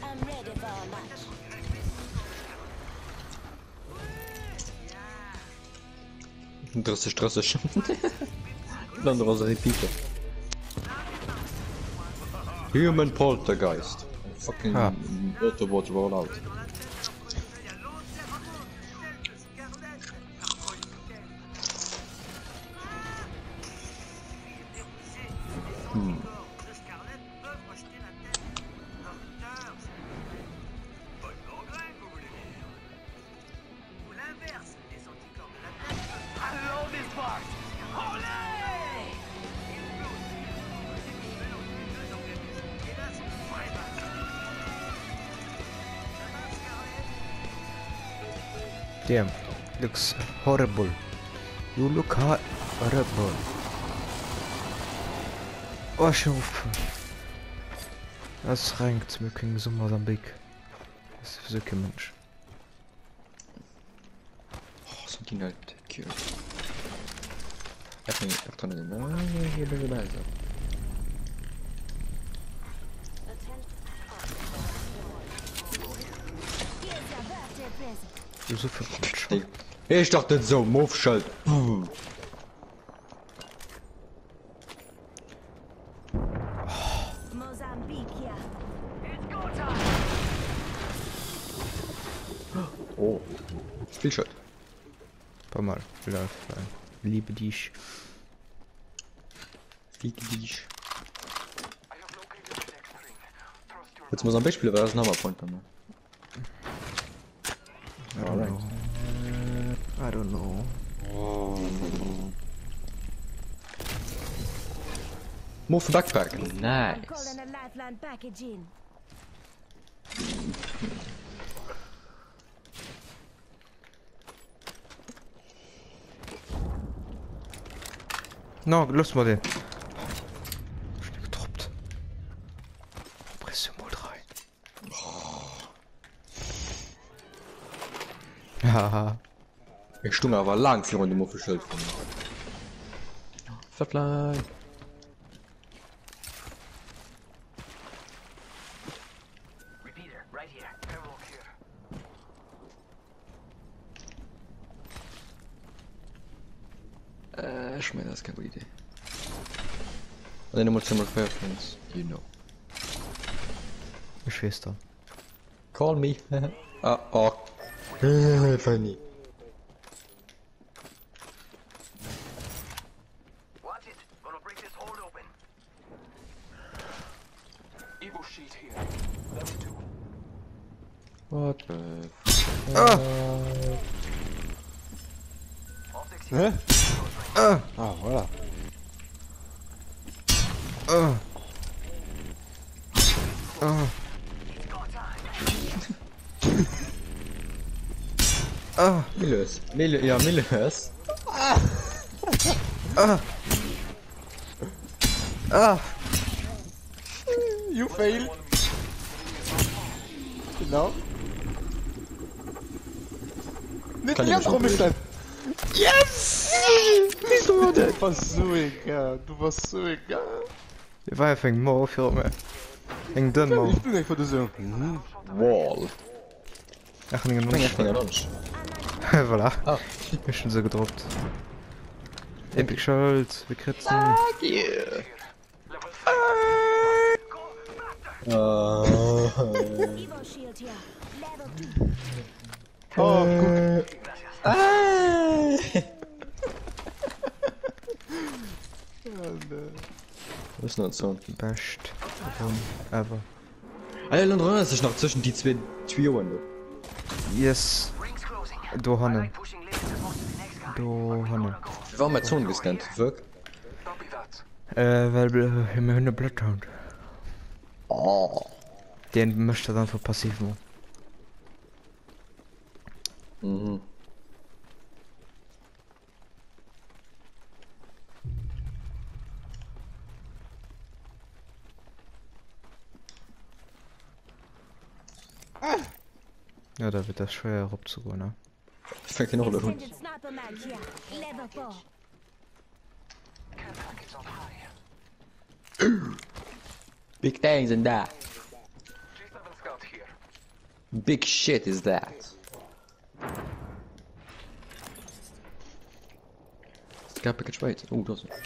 Stressig. Dann was repeater. Human Poltergeist. Fucking Autobot Rollout. Damn, looks horrible. You look horrible. Oh, schuf. Das rankt mir kein so Mosambik. Das ist so kein Mensch. Oh, so die halt cute. Ich bin hier bin ich dabei. So viel Quatsch. Ich dachte so, Move-Schalt. Oh, Spielschalt. Paar Mal. Liebe dich. Liebe dich. Jetzt muss am Beispiel war das ein Hammerpoint dann. I don't know. Move backpack. Nice. No, los mal den. Schnell getroppt. Pression mal 3. Haha. Ich stunde aber lang für die Move Schild. Flatline. Ich meine, das ist keine gute Idee. Und dann muss ich mal Friends, you know. Geschwister. Call me. Ah, oh. Funny. What the fuck? Hä? Ah, voilà. Millers. Ja, Millers. You fail. Genau. Nicht die ganz rumstehen. Yes! Wieso denn? Du warst so egal. Du warst so egal. Det var jeg fik mor for mig. Ingen den mor. Ich bin einfach so. Wall. Ach, ingen Lunch. Voilà. Ah. Ich schon so gedroppt. Epic Schuld, wir kritzen. Fuck you. Oh, guck. Was ist noch so? Best run ever. Alter, und dran ist sich noch zwischen die zwei Türen. Yes. Du Hanne. Du Hanne. Wir waren mal Zonen gescannt, wirk? Weil wir immer Hunde Bloodhound. Oh. Den möchte dann für passiv machen. Mhm. Ja, da wird das schwer herabzugehen, ne? Fängt hier noch der Hund. Big things in that. Big shit is that? Care package wait. Oh, das ist.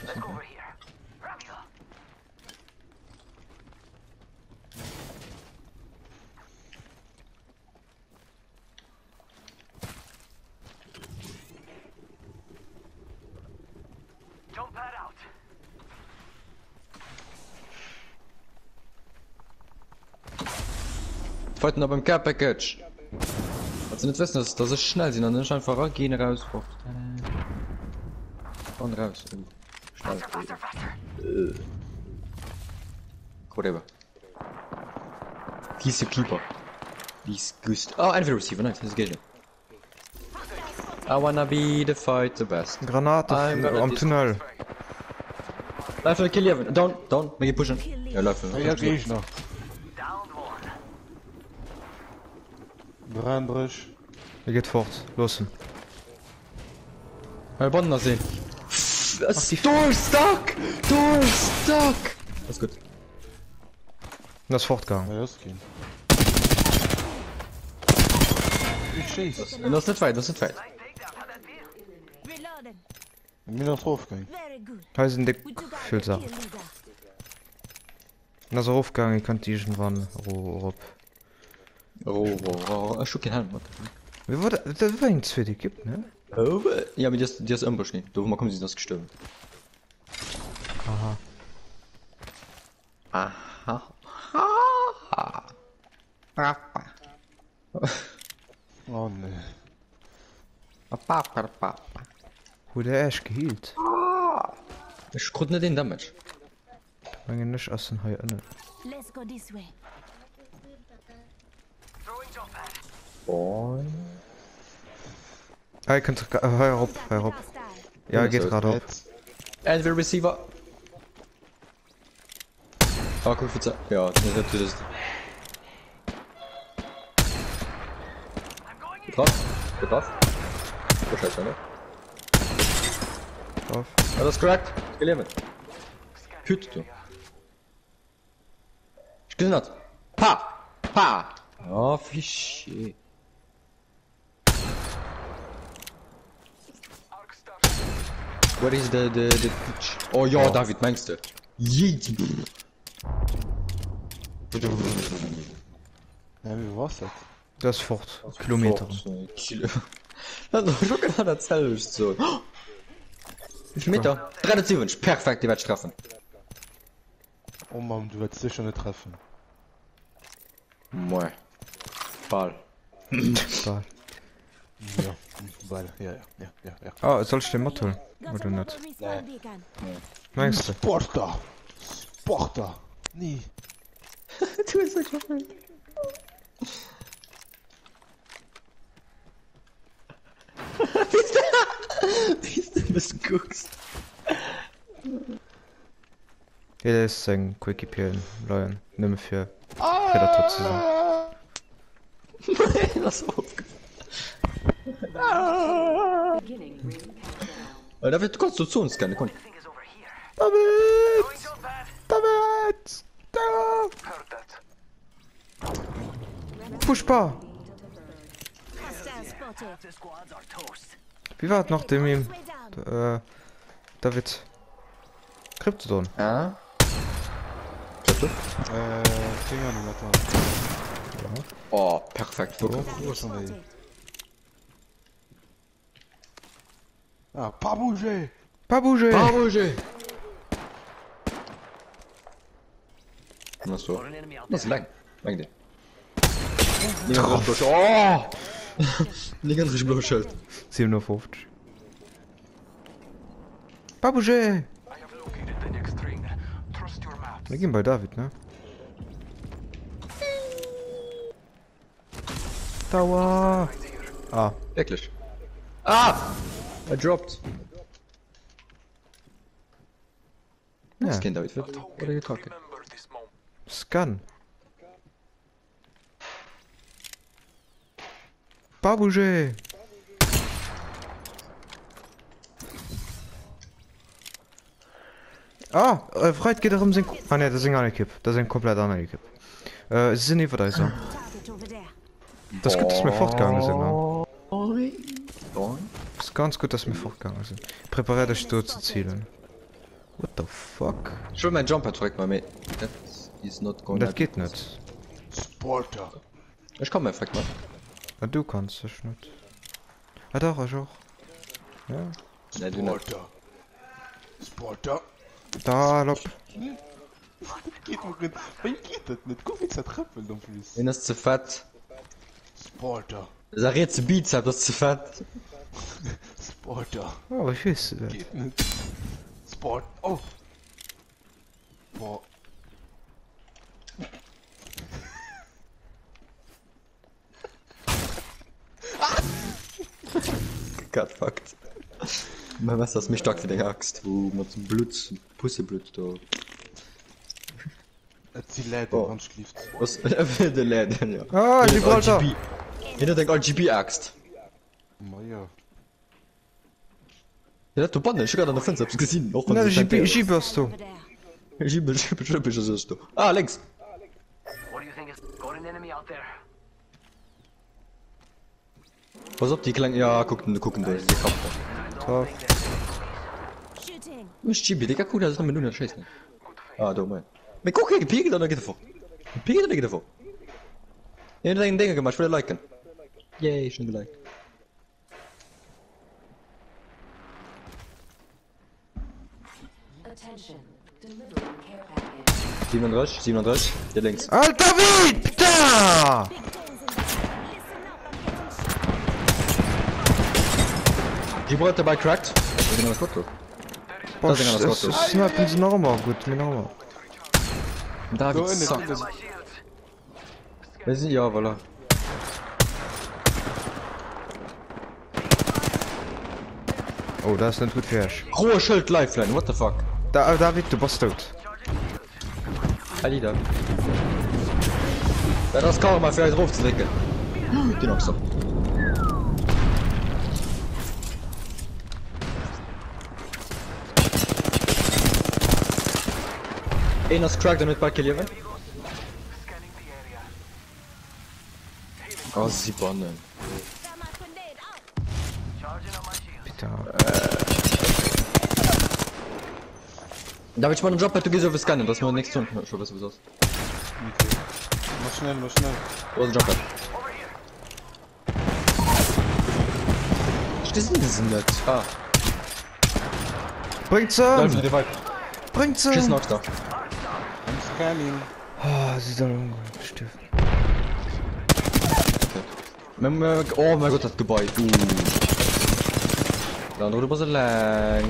Feiten aber im Care Package. Was sie nicht wissen, ist, dass es schnell sind, dann ist einfach gehen raus. Und raus. Schnell. Whatever. He's the keeper. He's good. Oh, and the receiver. Nice. That's good. I wanna be the fight the best. Granate am Tunnel. Life will kill you. Don't make it pushen. Ja, läuft. Ja, geh ich noch. Brandbrüch. Er geht fort. Los. Mal Bonner sehen. Door stuck! Door stuck! Das ist gut. Das ist fortgegangen. Ja, das geht. Ich schieße. Das ist nicht weit, das ist nicht weit. Reloading. Ich bin noch draufgegangen. Very good. Da sind die We took out the Filter. kill leader. Das ist aufgegangen, ich kann die schon wann. Oh, ich schuck den Helm. Wie war das war ein Zwilling gibt, ne? Oh, ja, aber die ist Ambush nicht. Da kommen sie das gestorben. Aha. Aha. Oh ne. Wo der Ash gehielt. Ich konnte nicht den Damage. Lange nicht aus den Hai inne. Let's go this way. Boy. Ah, ihr könnt heuer op. Hostile. Ja, geht gerade auf. Jetzt. And the receiver. Ah, guck bitte. Ja, das ist natürlich. Getroffen? Getroffen? Oh, scheiße, ne? Drauf. Ja, das ist cracked. Gelebt. Hüt, du. Ich gesehen hat. Pa! Pa! Oh, Fischi. Where is the pitch? Oh ja, Oh. David, meinst du? Yeet. Ja, wie war's das? Das ist fort. Kilometer. Kilo. Das ist schon genau dasselbe so. Wie viel Meter? 370, perfekt, die wird treffen. Oh Mann, du wirst sicher nicht treffen. Moin. Ball. Da. Ja, weil, ja. Ah, soll ich den Mod holen? Got Oder another nicht? respawn beacon. Meinst du? Sporter! Sporter! Nie! Du bist so schlimm. Wie du das guckst. Ja, der ist sein Quick-Pielen. Lion. Nimm für Predator zu sein. Das ist aufgefallen. Da wird kurz zu uns gerne, komm. David! Pushbar! Hostile spotted. Wie war noch dem ihm? Way down. David. Kryptodon. Ja. Fingeranimator. Oh, perfekt. Wirklich. Wo schon wieder? Spotted. Ah, pas bouger! Pas bouger! Bouger! Was so? Das ist lang. Lang den. Oh! Nicht ganz richtig bloß 57. Pas bouger! Wir gehen bei David, ne? Dauer! Ah, Wirklich. Ah! Er droppt. ja. Das Kind David wird. Oder gekackt. Scan. Pas bouger! Ah, Freit geht darum, sind. Ah ne, das sind gar nicht Kipp. Das sind komplett andere Kipp. Sie sind nicht da so. Target over there. Das ist gut, dass wir fortgegangen sind, ne? Boing. Das ist ganz gut, dass wir fortgegangen sind. Präpariert euch dort zu zielen. What the fuck? Ich will meinen Jumper zurück, Mami. That is not going Das geht nicht. Sporter. Ich komm einfach mal. Ja, du kannst es nicht. Ah doch, ich auch. Ja. Nee, du nicht. Sporter. Sporter. Da, lopp. Geht mir gut. Warum geht das nicht? Guck, wie zertröpfelt am Fluss. Wenn das zu fett. Sporter. Sag jetzt zu Beats, das ist zu fett. Sporter. Oh, ich weiß. Geht nicht. Sport. Oh. Boah. God fucked. Man weiß, das mich stark wie der Axt, wo man zum Blut, Pusseblut da. Sie lädt Oh. und man schläft. Was? Der Läden, ja. Ah, Gibraltar. Hinter der RGB-Axt. Maja. Ja, du Banne, ich hab gerade an der Fenster, hab's gesehen. Noch Na, Gibst du. Over there. Ich ist du. Ah, links. What do you think is got an enemy out there? Pass auf, die kleinen, ja, gucken da, die Kopf. Top. Shooting. Ich GB, Digga, guck, das ist noch mit nur scheiße. Ah, du mein. Aber guck, hier, Pegel, da geht er vor. Pegel, da geht er vor. Ja, da Dinge gemacht, ich will liken. Yay, schon geliked. Attention. Delivering care package. 37, hier links. Alter, wie? Da! Big things in there. Listen up, I'm getting shot. Gibraltar dabei cracked. Ich bin was gut. Boah, Das ist das gut. snappen sie noch mal gut, mir noch mal. David So, in sagt. der Wir sind, ja, voilà. Oh, das ist nicht gut für euch. Hohe Schild Lifeline, what the fuck? Da, David, du bist tot. Ali da. Ja, das kann man mal vielleicht draufzudrücken. Die noch so. Einer ist cracked, damit bei Killian. Oh, sie bannen. Got my grenade out. Bitte. David, ich mach einen Job, du gehst auf das Scannen, das ist nur nichts tun. Schon was aus. Mach schnell, mach schnell. Wo ist ein Job? Stehst du das nicht? Ah, Bringt's Läuft an! dir weit. Bringt's Schieß an! noch da. I'm scanning. Ah, sie soll umgestiftet. Oh mein Gott, das Gebäude. Dann drüber so lang.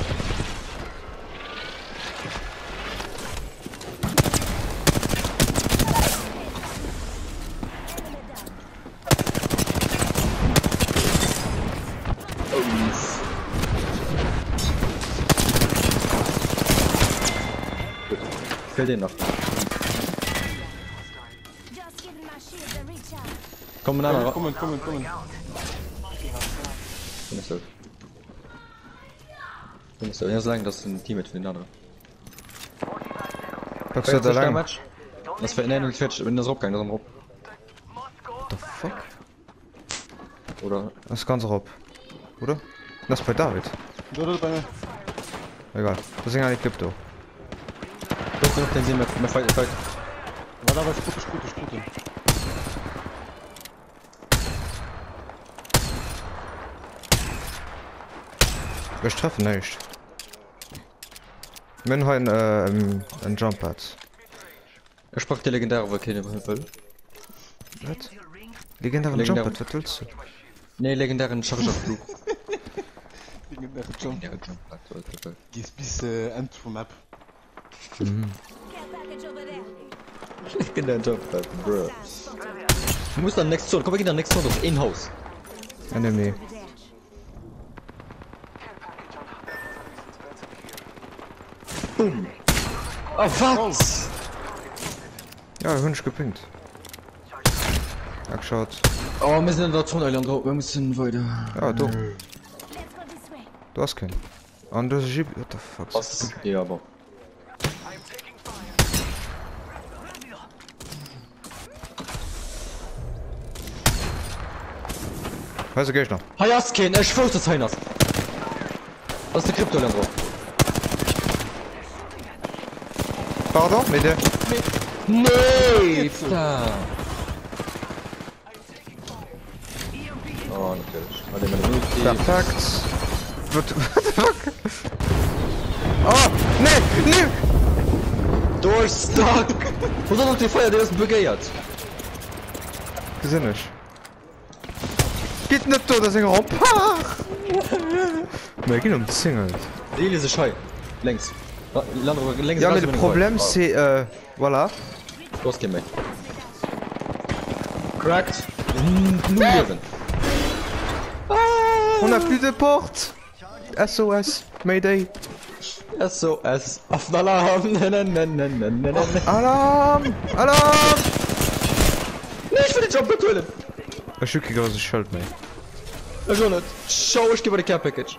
Fällt den noch. Just giving my shield a reach out. Komm, nein, Kommen, kommen, kommen. Bin ich so. Bin ich so. Ja, sagen, das ist ein Teammate für den anderen. Packst du da lang? What Match? Das für Ernennung fertig. Wenn das Robgang, das ist ein Rob. the fuck? Oder? Das ist ganz rob. Oder? Das ist bei David. Da, bei mir. Egal. Das ist eigentlich Krypto. Du hast noch den Sinn mit Fight. Warte, aber ist gut, ist gut, ist gut. Wir treffen nicht. Wir haben ein Jump Pad. Er sprach die legendäre Volcano Himmel. Was? Legendären Jump Pad, was willst du? Ne, legendären Schafferflug. Wegen der Jump. Legendären Jump. Gehst bis End vom Map. Care package over there. Legendären Jump, bro. Stand spotted. Du musst dann next Zone. Komm, wir gehen dann next Zone auf In-House. Enemy. Over there. Oh, was? Ja, Hund gepinkt. Ja, geschaut. Oh, wir sind in der Zone, Leandro. Wir müssen weiter. Ja, du. Let's go this way. Du hast keinen. Und das ist Jeep. What the fuck? Was? Ja, aber. Also geh ich noch. Hey, hast keinen, ich schwör's, das ist das. Was ist der Krypto-Land drauf? Pardon, mit der. Nee! Da. Oh, natürlich. Warte, meine Multi. Perfekt. What the fuck? Oh, nee, nee! Durchstuck! Wo soll noch die Feuer, der ist begehrt? Gesinn ich. Geht nicht tot, das ist ein Raum. Wir gehen umzingelt. Die ist Schei. Längs. Längs. Ja, mais le problème c'est voilà. Los, geh mal. Cracked. Leben. On a plus de porte. SOS, Mayday. SOS. Auf den Alarm. Alarm! Alarm! Ich will den Job betüllen. Ich schicke gerade das Schild, mate. Ich will nicht. Schau, ich gebe dir Care Package.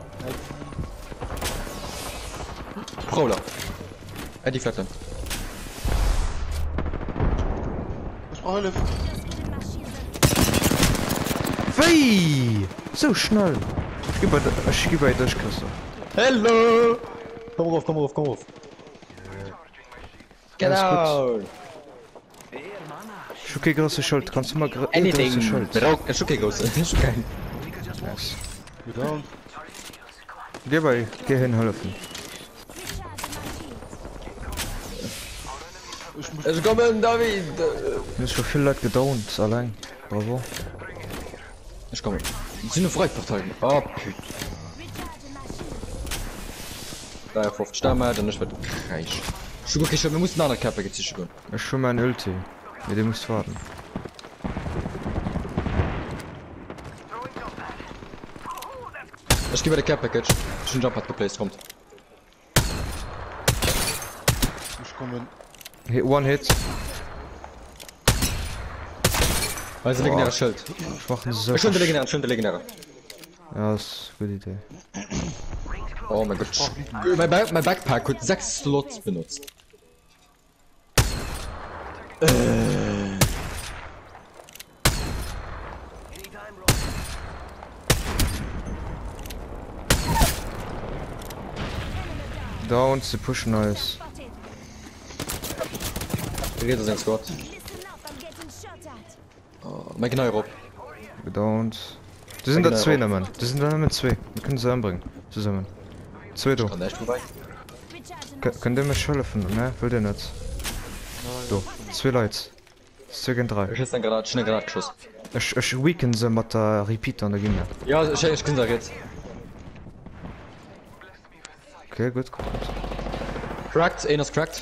Prowler. Die Flatline. Ich brauche Hilfe. Wei! So schnell. Ich gebe das Kasse. Hello! Komm rauf, komm rauf, komm rauf. Genau. Ich schicke gerade das Schild. Kannst du mal gerade das Anything. Schild? Ist okay, groß. Ist okay. Nice. Get down. Geh hin, helfen. Ich komme, David. Mir ist schon viel Leute gedauert, allein. Bravo. Ich komme. Das sind eine Freiparteien. Oh, Püt. Da auf Stamme, dann ist was reich. Schon okay, wir müssen eine andere Care Package schicken. Ich ist schon mein Ulti. Mit dem musst du warten. Ich gebe dir Care Package. Schon Jump hat geplaced, kommt. Ich komme. One Hit. Also legendäres Schild. Ich mach einen so. Schön der legendäre, schön der legendäre. Ja, ist eine gute Idee. Oh mein Gott. Mein Backpack hat 6 Slots benutzt. Down, sie pushen alles. Redet sein Squad. Listen up, I'm getting shot at. Oh, mein Genau Rob. Gedownt. Die sind da zwei, ne, Mann. Die sind da mit zwei. Wir können sie anbringen. Zusammen. Zwei, du. Kann der echt vorbei? Recharging Könnt ihr mir helfen? Ne, will der nicht. Du, zwei Leute. Zwei gegen drei. Ich ist ein Granat, schnell Granatschuss. Ich weaken sie mit der Repeater an der Gegner. Ja, ich kann da jetzt. Okay, gut, gut. Cracked, einer ist cracked.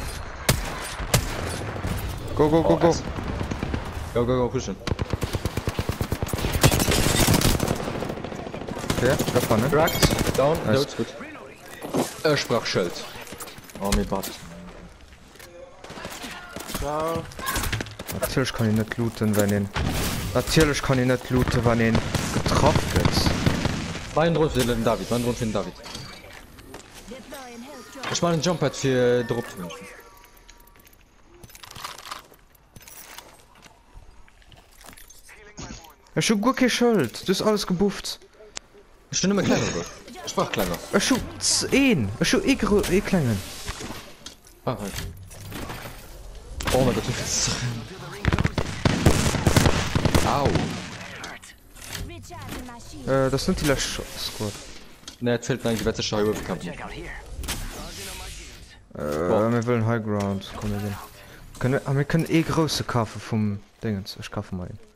Go, go, go, go. Go, go, go, pushen. Okay, da vorne. Cracked, down, Nice. gut, gut. Er sprach Schild. Oh, mir Bart. Ciao. Natürlich kann ich nicht looten, wenn ihn. Natürlich kann ich nicht looten, wenn ihn getroffen wird. Mein Rund für den David, mein Rund für den David. deploying health drop. Ich mache einen Jump Pad für Drop. Ich hab gut kein Schild. Du hast alles gebufft. Ich bin immer kleiner, Bro. Ich sprach kleiner. Ich hab 10. Ich hab kleinen. Ah, halt. Oh mein Gott, wie viel Au. Recharging my shield. Das sind die Lash Squad. Ne, jetzt fehlt eigentlich die letzte Scheibe auf Kampf. Check out here. Wir wollen High Ground. Komm, wir können eh große kaufen vom Dingens. Ich kaufe mal einen.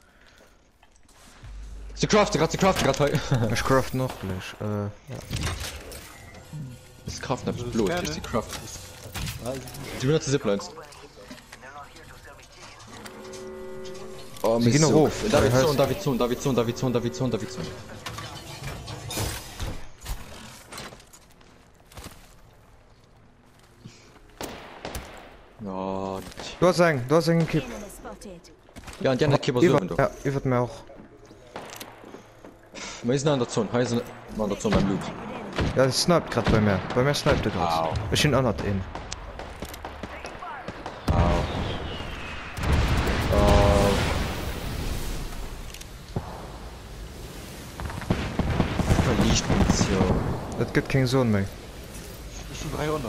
Sie craften gerade. Ich craft noch gleich. Ja. Das Kraft einfach bloß, gerne. ist die Kraft. Die benutzt die Ziplines. Oh, Sie gehen noch hoch. Davidson. Ja, Du hast einen Kipp. Enemy spotted. ja, und die anderen Kipper Ja, so. ihr wird mir auch. Wir sind an der Zone, heißen an der Zone beim Loot. Ja, das sniped gerade bei mir. Bei mir sniped er gerade. Ich bin auch nicht in. gibt keinen Sohn mehr. Schon 300.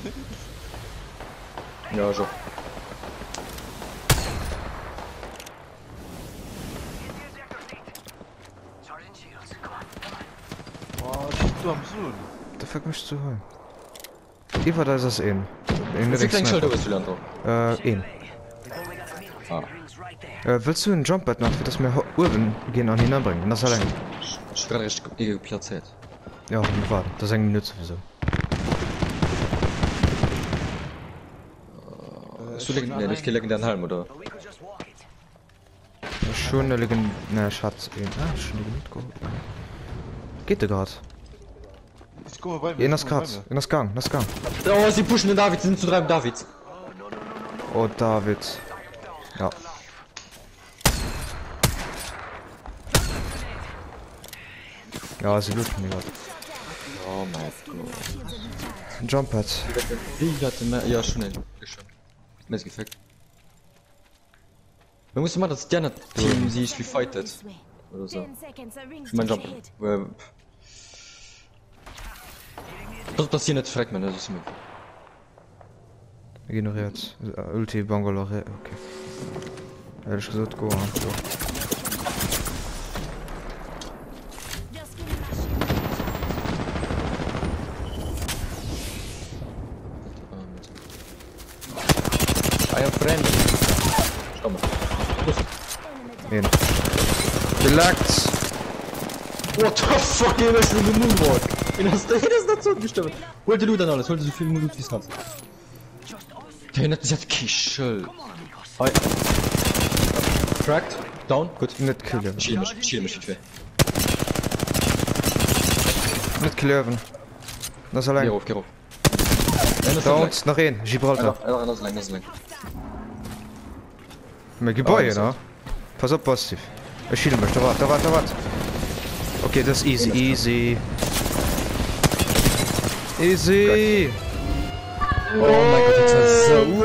Ja, schon. Sergeant Shields, come on. Oh, shit, du am Sohn. Da fuck mich zu holen. Iva, da ist das ein. Wie klein Schalter bist du, Leandro? Ein. We've only got a meal for the rings right there. Willst du ein Jumppad noch, für das mir Urban gehen an hinanbringen? Das allein. Ich bin gerade richtig platziert. Ja, warte, das ist eine Minute sowieso. Hast du ne, nicht legendären Helm, oder? But we could just walk it. Schon eine Legend. Ne, Schatz. Schon eine mitgeholt. Geht der grad? Ich komme bei mir. In das Grad. In das Gang. Das Gang. Oh, sie pushen den David, sie sind zu 3 mit David. Oh, David. Ja. Ja, sie looten die grad. Oh mein Gott. Jumppad. Wie hatte mehr? Ja, schon ein. Mir ist gefällt. Man muss mal das gerne Team sich wie fightet. This way. Oder so. 10 seconds, the rings Ich mein just Jump. ahead. Das passiert nicht, fragt man, das ist mir. Ignoriert. Ulti, Bangalore. Okay. Ehrlich gesagt, go. Just give me my shield. I am friend. Schau mal. Hin. Gelackt! What the fuck, ihr ist in den Moonwalk. Das ist nicht so gestimmt. Hol dir dann alles, hol dir so viel Loot wie es kannst. Der hat sich Kischel. Hi. Cracked. Down. Gut. Nicht killen. Shield mich, ich will. Nicht killen. Das ist Geh allein. rauf, geh rauf. Da nach hin. Gibraltar. Das ist lang. Mein Gebäude, Ah, ne? Pass auf, positiv. Ich schiele mich. Da wart. Okay, das ist easy. Easy! Oh mein Gott, das ist so...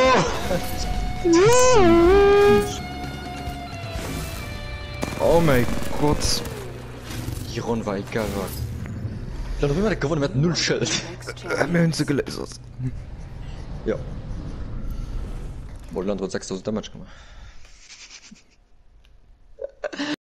Oh mein Gott. Iron war egal, was. Ich glaube, wir haben gewonnen mit 0 Schild. Wir haben sie gelasert. Ja. Wohl Landro 6000 Damage gemacht.